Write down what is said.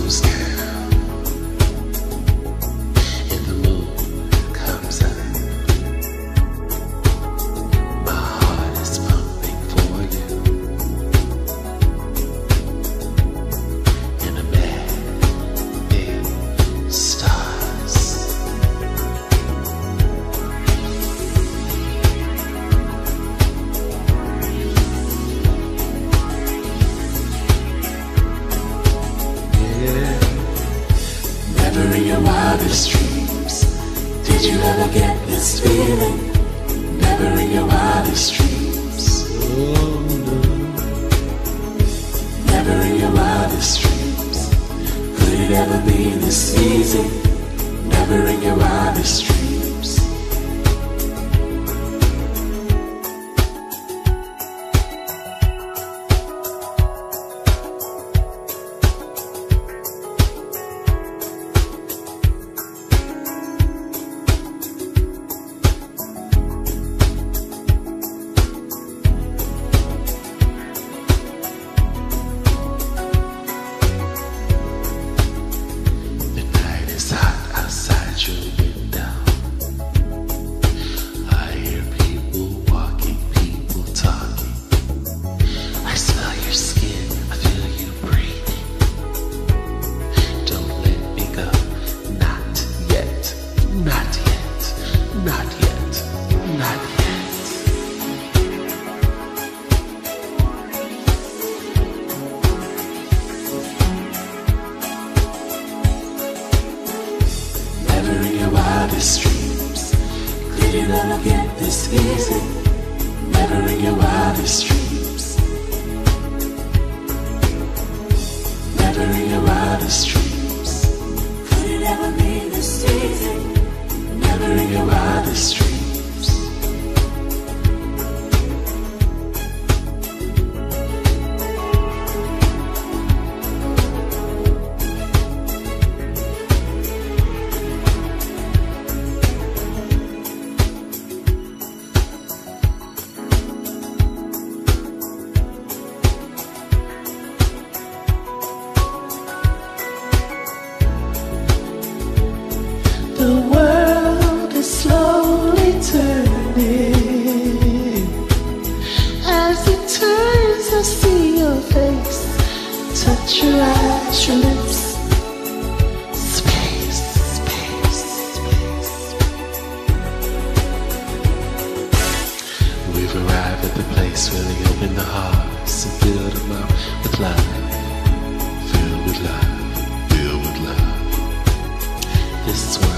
goes down and the moon comes up. My heart is pumping for you in a bag big stars. Yeah. Never in your wildest dreams did you ever get this feeling. Never in your wildest dreams. Oh no. Never in your wildest dreams could it ever be this easy. Never in your wildest dreams. Wildest dreams could you ever get this easy. Never in your wildest dreams. Never in your wildest dreams could it ever be this easy. Never in your wildest dreams. The world is slowly turning. As it turns, I see your face. Touch your eyes, your lips. Space, space, space. We've arrived at the place where they open the hearts and fill them up with love. Filled with love, filled with love. This one